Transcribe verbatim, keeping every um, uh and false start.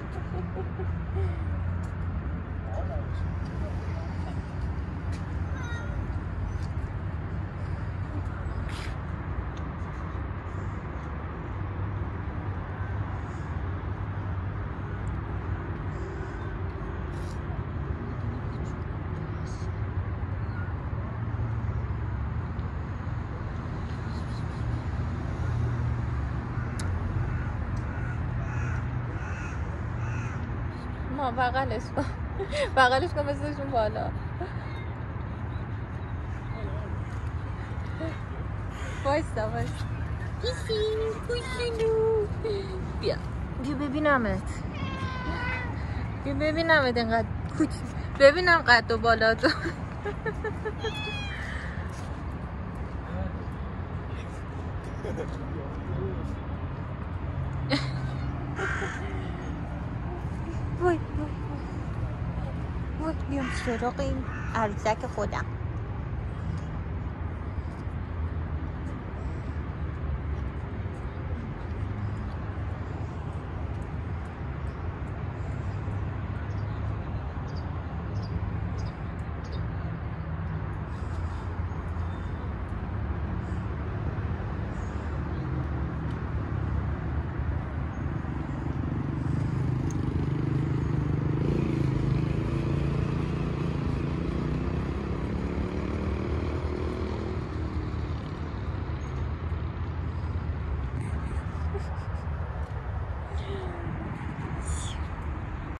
ما بغلش کن بغلش کن بزنشون بالا. وایستا وایستا پیسی پوشینو بیا بیا ببینمت بیا ببینمت اینقدر کوچ ببینم قد و بالا تو. وای وای وای بیام سراغ این عروسک خودم.